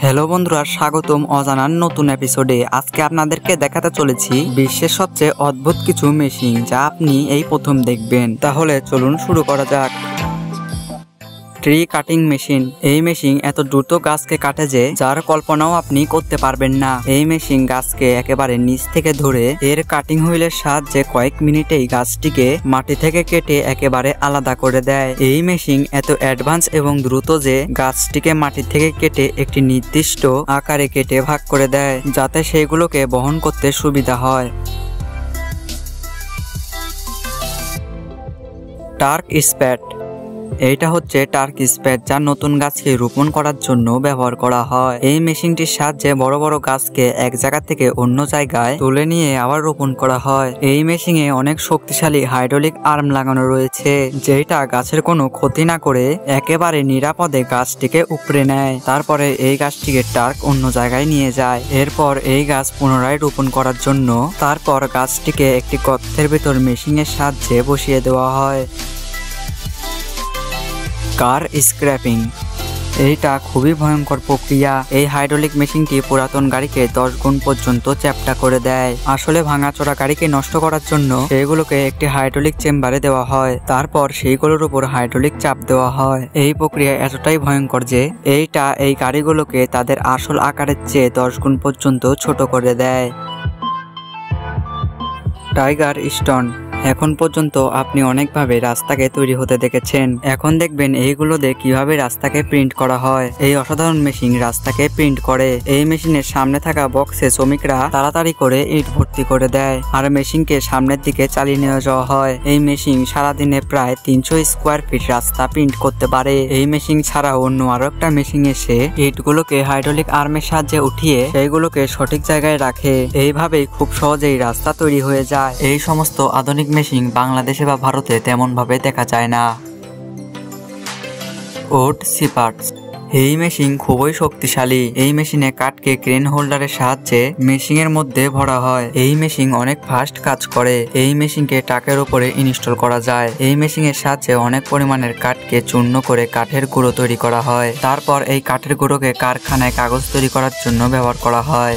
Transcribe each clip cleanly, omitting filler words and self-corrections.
Hello বন্ধুরা, স্বাগতম অজানার নতুন এপিসোডে। আজকে আপনাদেরকে দেখাতে চলেছি বিশ্বের সবচেয়ে অদ্ভুত কিছু মেশিন, যা আপনি এই প্রথম দেখবেন। তাহলে চলুন শুরু করা যাক। Tree cutting machine. এই মেশিন এত দ্রুত গাছকে কাটে যে যার কল্পনাও আপনি করতে পারবেন না। এই মেশিন গাছকে একেবারে নিচ থেকে ধরে এর কাটিং হুইলের সাহায্যে কয়েক মিনিটেই গাছটিকে মাটি থেকে কেটে একেবারে আলাদা করে দেয়। এই মেশিন এত অ্যাডভান্স এবং দ্রুত যে গাছটিকে মাটি থেকে কেটে একটি নির্দিষ্ট আকারে কেটে ভাগ করে দেয়, যাতে সেগুলোকে বহন করতে সুবিধা হয়। টার্ক স্প্যাট। এইটা হচ্ছে টার্ক স্প্যাট, যা নতুন গাছকে রোপণ করার জন্য ব্যবহার করা হয়। এই মেশিনটির সাহায্যে বড় বড় গাছকে এক জায়গা থেকে অন্য জায়গায় তুলে নিয়ে আবার রোপণ করা হয়। এই মেশিনে অনেক শক্তিশালী হাইড্রোলিক আর্ম লাগানো রয়েছে, যেটা গাছের কোনো ক্ষতি না করে একেবারে নিরাপদে গাছটিকে উপড়ে নেয়। তারপরে এই গাছটিকে টার্ক অন্য জায়গায় নিয়ে যায়। এরপর এই গাছ পুনরায় রোপণ করার জন্য তারপর গাছটিকে একটি গর্তের ভেতর মেশিনের সাহায্যে বসিয়ে দেওয়া হয়। Car scraping. এইটা খুবই ভয়ঙ্কর প্রক্রিয়া। এই হাইড্রোলিক মেশিনটি পুরাতন গাড়িকে 10 গুণ পর্যন্ত চ্যাপ্টা করে দেয়। আসলে ভাঙাচোরা গাড়িকে নষ্ট করার জন্য সেগুলোকে একটি হাইড্রোলিক চেম্বারে দেওয়া হয়, তারপর সেইগুলোর উপর হাইড্রোলিক চাপ দেওয়া হয়। এই প্রক্রিয়া এতটাই ভয়ঙ্কর যে এইটা এই গাড়িগুলোকে তাদের আসল আকারের চেয়ে 10 গুণ পর্যন্ত ছোট করে দেয়। Tiger stone. এখন পর্যন্ত আপনি অনেকভাবে রাস্তাকে তৈরি হতে দেখেছেন, এখন দেখবেন এইগুলো দিয়ে কিভাবে রাস্তাকে প্রিন্ট করা হয়। এই অসাধারণ মেশিন রাস্তাকে প্রিন্ট করে। এই মেশিনের সামনে থাকা বক্সে শ্রমিকরা তাড়াতাড়ি করে ইট ভর্তি করে দেয়, আর মেশিনকে সামনের দিকে চালিয়ে নিয়ে যাওয়া হয়। এই মেশিন সারাদিনে প্রায় 300 স্কোয়ার ফিট রাস্তা প্রিন্ট করতে পারে। এই মেশিন ছাড়াও অন্য আরো একটা মেশিন এসে ইটগুলোকে হাইড্রোলিক আর্মের সাহায্যে উঠিয়ে সেইগুলোকে সঠিক জায়গায় রাখে। এইভাবেই খুব সহজেই রাস্তা তৈরি হয়ে যায়। এই সমস্ত আধুনিক মেশিন বাংলাদেশে বা ভারতে তেমন ভাবে দেখা যায় না। ওড সিপার্টস। এই মেশিন খুবই শক্তিশালী। এই মেশিনে কাঠকে ক্রেন হোল্ডারের সাহায্যে মেশিনের মধ্যে ভরা হয়। এই মেশিন অনেক ফাস্ট কাজ করে। এই মেশিনকে ট্রাকের উপরে ইনস্টল করা যায়। এই মেশিনের সাহায্যে অনেক পরিমাণের কাঠকে চূর্ণ করে কাঠের গুঁড়ো তৈরি করা হয়। তারপর এই কাঠের গুঁড়োকে কারখানায় কাগজ তৈরি করার জন্য ব্যবহার করা হয়।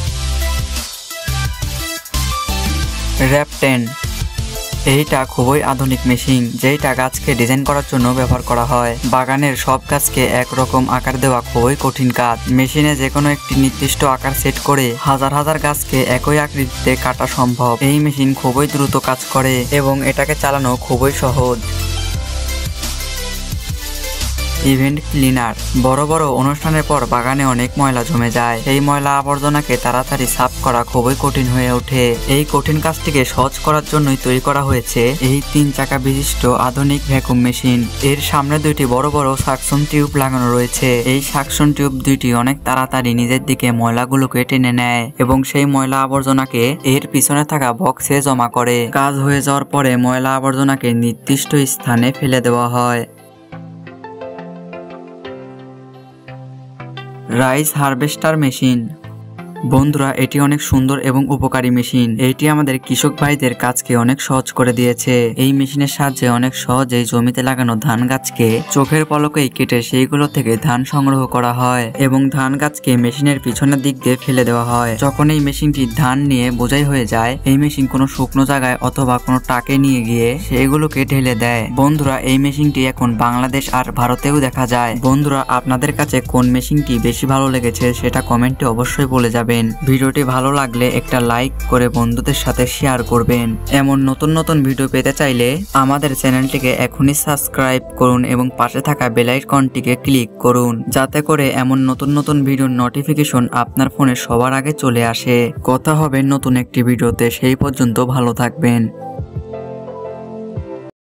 র্যাপটেন। এইটা খুবই আধুনিক মেশিন, যেটা গাছকে ডিজাইন করার জন্য ব্যবহার করা হয়। বাগানের সব গাছকে একরকম আকার দেওয়া খুবই কঠিন কাজ। মেশিনে যে কোনো একটি নির্দিষ্ট আকার সেট করে হাজার হাজার গাছকে একই আকৃতিতে কাটা সম্ভব। এই মেশিন খুবই দ্রুত কাজ করে এবং এটাকে চালানো খুবই সহজ। Event cleaner. বড় বড় অনুষ্ঠানের পর বাগানে অনেক ময়লা জমে যায়। এই ময়লা আবর্জনাকে তাড়াতাড়ি সাফ করা খুবই কঠিন হয়ে ওঠে। এই কঠিন কাজটিকে সহজ করার জন্যই তৈরি করা হয়েছে এই 3 চাকা বিশিষ্ট আধুনিক ভ্যাকুম মেশিন। এর সামনে 2টি বড় বড় সাকশন টিউব লাগানো রয়েছে। এই সাকশন টিউব 2টি অনেক তাড়াতাড়ি নিজের দিকে ময়লাগুলোকে টেনে নেয় এবং সেই ময়লা আবর্জনাকে এর পিছনে থাকা বক্সে জমা করে। কাজ হয়ে যাওয়ার পরে ময়লা আবর্জনাকে নির্দিষ্ট স্থানে ফেলে দেওয়া হয়। Rice harvester machine. বন্ধুরা, এটি অনেক সুন্দর এবং উপকারী মেশিন। এটি আমাদের কৃষক ভাইদের কাজকে অনেক সহজ করে দিয়েছে। এই মেশিনের সাহায্যে অনেক সহজেই জমিতে লাগানো ধান গাছকে চোখের পলকেই কেটে সেইগুলো থেকে ধান সংগ্রহ করা হয় এবং ধান গাছকে মেশিনের পিছনের দিক দিয়ে ফেলে দেওয়া হয়। যখন এই মেশিনটি ধান নিয়ে বোঝাই হয়ে যায়, এই মেশিন কোনো শুকনো জায়গায় অথবা কোনো ট্রাকে নিয়ে গিয়ে সেগুলোকে ঢেলে দেয়। বন্ধুরা, এই মেশিনটি এখন বাংলাদেশ আর ভারতেও দেখা যায়। বন্ধুরা, আপনাদের কাছে কোন মেশিনটি বেশি ভালো লেগেছে সেটা কমেন্টে অবশ্যই বলে যাবেন। ভিডিওটি ভালো লাগলে একটা লাইক করে বন্ধুদের সাথে শেয়ার করবেন। এমন নতুন নতুন ভিডিও পেতে চাইলে আমাদের চ্যানেলটিকে এখনই সাবস্ক্রাইব করুন এবং পাশে থাকা বেল আইকনটিকে ক্লিক করুন, যাতে করে এমন নতুন নতুন ভিডিওর নোটিফিকেশন আপনার ফোনে সবার আগে চলে আসে। কথা হবে নতুন একটি ভিডিওতে। সেই পর্যন্ত ভালো থাকবেন।